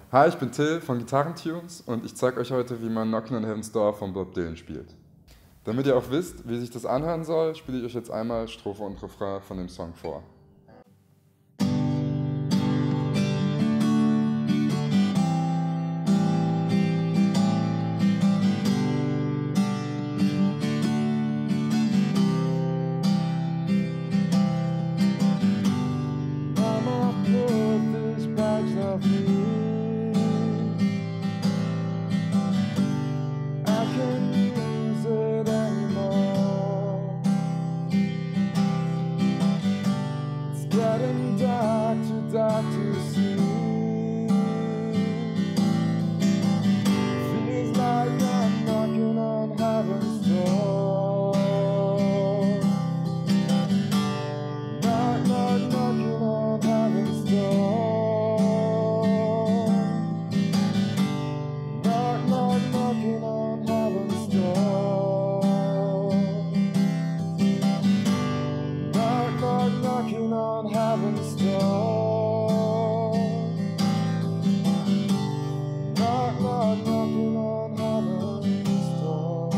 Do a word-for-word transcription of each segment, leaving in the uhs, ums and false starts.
Hi, ich bin Till von Gitarrentunes und ich zeige euch heute, wie man Knockin' on Heaven's Door von Bob Dylan spielt. Damit ihr auch wisst, wie sich das anhören soll, spiele ich euch jetzt einmal Strophe und Refrain von dem Song vor. Getting dark, too dark to see. Feels like I'm knocking on heaven's door. Knock, knock, knocking on heaven's door. Knock, knock, knocking on heaven's door. Knock, knock, knocking on heaven's door. Knock, knock, knocking on heaven's door.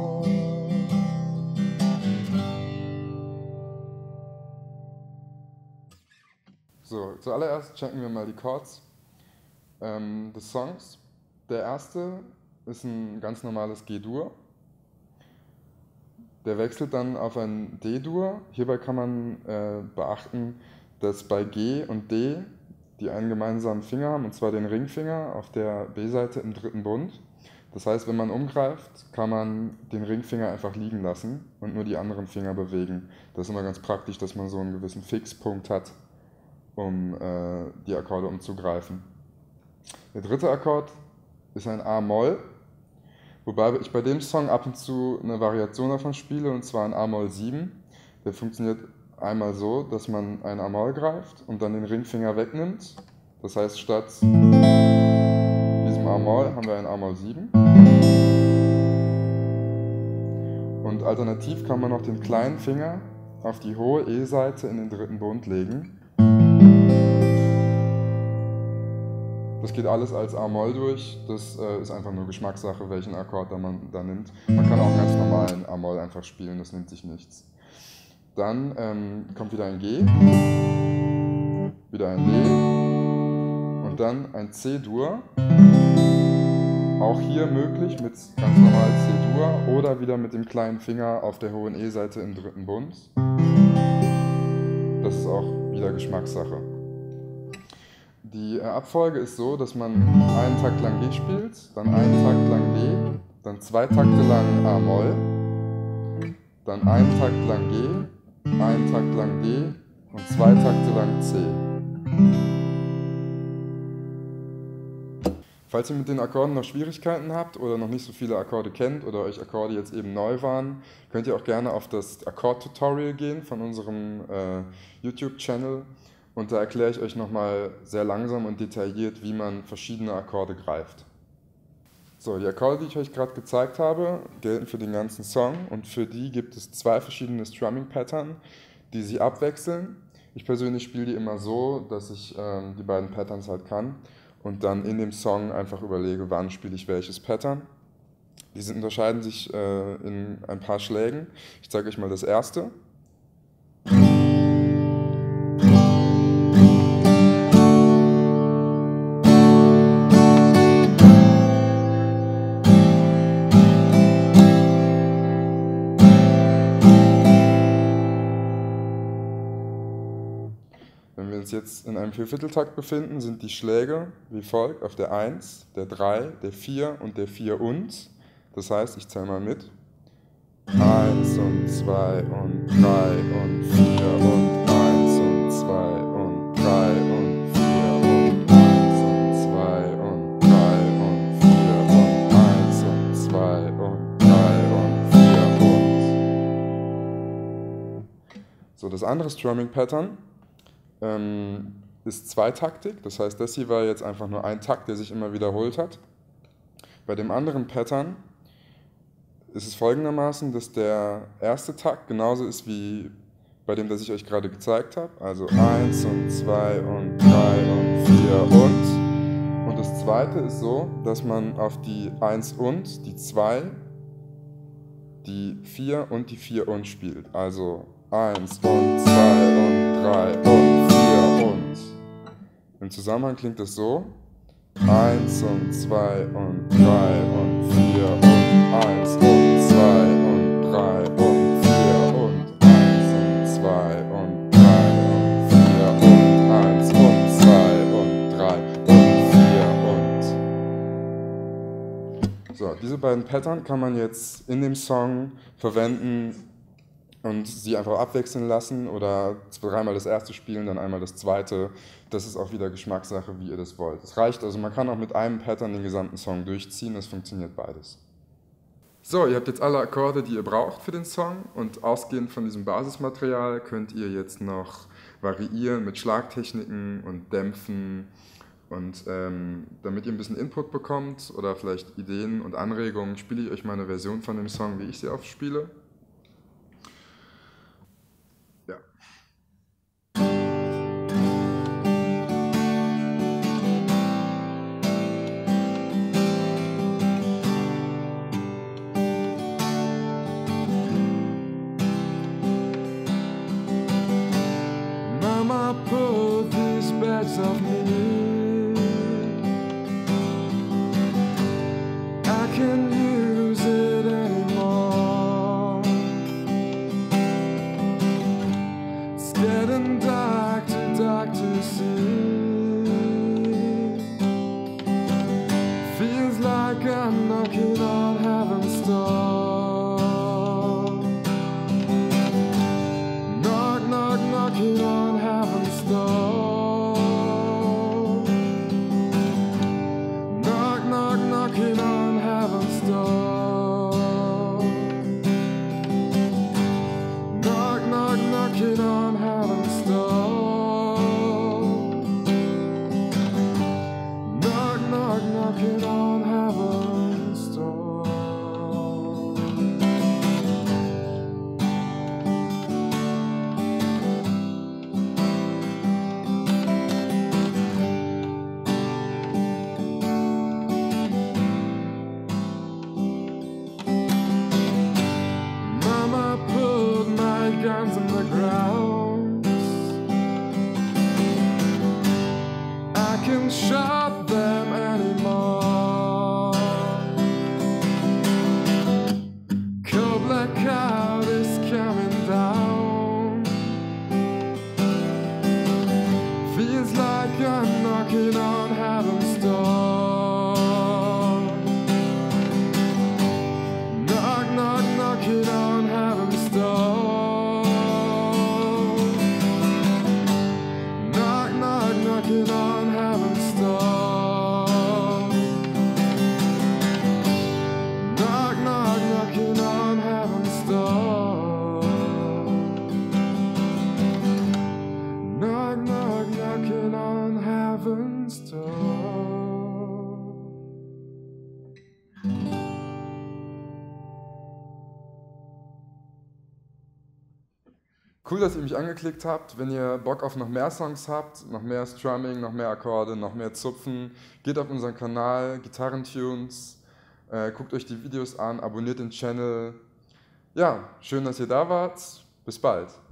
So, zuallererst checken wir mal die Chords ähm, des Songs. Der erste ist ein ganz normales G-Dur. Der wechselt dann auf ein D-Dur. Hierbei kann man äh, beachten, dass bei G und D die einen gemeinsamen Finger haben, und zwar den Ringfinger auf der B-Seite im dritten Bund. Das heißt, wenn man umgreift, kann man den Ringfinger einfach liegen lassen und nur die anderen Finger bewegen. Das ist immer ganz praktisch, dass man so einen gewissen Fixpunkt hat, um äh, die Akkorde umzugreifen. Der dritte Akkord ist ein A-Moll. Wobei ich bei dem Song ab und zu eine Variation davon spiele, und zwar ein A-Moll sieben. Der funktioniert einmal so, dass man ein A-Moll greift und dann den Ringfinger wegnimmt. Das heißt, statt diesem A-Moll haben wir ein A-Moll sieben. Und alternativ kann man noch den kleinen Finger auf die hohe E-Seite in den dritten Bund legen. Das geht alles als A-Moll durch, das äh, ist einfach nur Geschmackssache, welchen Akkord da man da nimmt. Man kann auch einen ganz normalen A-Moll einfach spielen, das nimmt sich nichts. Dann ähm, kommt wieder ein G, wieder ein D und dann ein C-Dur. Auch hier möglich mit ganz normal C-Dur oder wieder mit dem kleinen Finger auf der hohen E-Seite im dritten Bund. Das ist auch wieder Geschmackssache. Die Abfolge ist so, dass man einen Takt lang G spielt, dann einen Takt lang D, dann zwei Takte lang A-Moll, dann einen Takt lang G, einen Takt lang D und zwei Takte lang C. Falls ihr mit den Akkorden noch Schwierigkeiten habt oder noch nicht so viele Akkorde kennt oder euch Akkorde jetzt eben neu waren, könnt ihr auch gerne auf das Akkord-Tutorial gehen von unserem äh, YouTube-Channel. Und da erkläre ich euch nochmal sehr langsam und detailliert, wie man verschiedene Akkorde greift. So, die Akkorde, die ich euch gerade gezeigt habe, gelten für den ganzen Song, und für die gibt es zwei verschiedene Strumming-Pattern, die sich abwechseln. Ich persönlich spiele die immer so, dass ich ähm, die beiden Patterns halt kann und dann in dem Song einfach überlege, wann spiele ich welches Pattern. Die unterscheiden sich äh, in ein paar Schlägen. Ich zeige euch mal das erste. Wenn wir uns jetzt in einem Viervierteltakt befinden, sind die Schläge wie folgt: auf der eins, der drei, der vier und der vier und. Das heißt, ich zähle mal mit. eins und zwei und drei und vier und eins und zwei und drei und vier und eins und zwei und drei und vier und eins und zwei und drei und vier und. So, das andere Strumming-Pattern ähm, ist zweitaktig, das heißt, das hier war jetzt einfach nur ein Takt, der sich immer wiederholt hat. Bei dem anderen Pattern ist es folgendermaßen, dass der erste Takt genauso ist wie bei dem, das ich euch gerade gezeigt habe. Also eins und zwei und drei und vier und. Und das zweite ist so, dass man auf die eins und, die zwei, die vier und die vier und spielt. Also eins und zwei und drei und vier und. Im Zusammenhang klingt es so. eins und zwei und drei und vier und eins und zwei und drei und vier und eins und zwei und drei und vier und eins und zwei und drei und vier und. So, diese beiden Pattern kann man jetzt in dem Song verwenden und sie einfach abwechseln lassen oder dreimal das erste spielen, dann einmal das zweite. Das ist auch wieder Geschmackssache, wie ihr das wollt. Es reicht, also man kann auch mit einem Pattern den gesamten Song durchziehen, es funktioniert beides. So, ihr habt jetzt alle Akkorde, die ihr braucht für den Song und ausgehend von diesem Basismaterial könnt ihr jetzt noch variieren mit Schlagtechniken und Dämpfen und ähm, damit ihr ein bisschen Input bekommt oder vielleicht Ideen und Anregungen, spiele ich euch mal eine Version von dem Song, wie ich sie aufspiele. Ja. Mama put these bags of me. I can't use it anymore. It's getting dark, too dark to see. Feels like I'm knocking on heaven's door. Knock, knock, knocking on heaven's door. Knock, knock, knocking on heaven's door. Knock, knock, knocking on heaven's door. Knock, knock, knocking on heaven's door. Mama put my guns on the ground. I can't shut them anymore. Cold blackout is coming down. Feels like I'm knocking on heaven's door. Knock, knock, knocking on heaven's door. Knock, knock, knocking on heaven's door. Knock, knock, knocking on heaven's door. Knock, knock, knocking on heaven's door. Cool, dass ihr mich angeklickt habt. Wenn ihr Bock auf noch mehr Songs habt, noch mehr Strumming, noch mehr Akkorde, noch mehr Zupfen, geht auf unseren Kanal, Gitarrentunes, äh, guckt euch die Videos an, abonniert den Channel. Ja, schön, dass ihr da wart. Bis bald.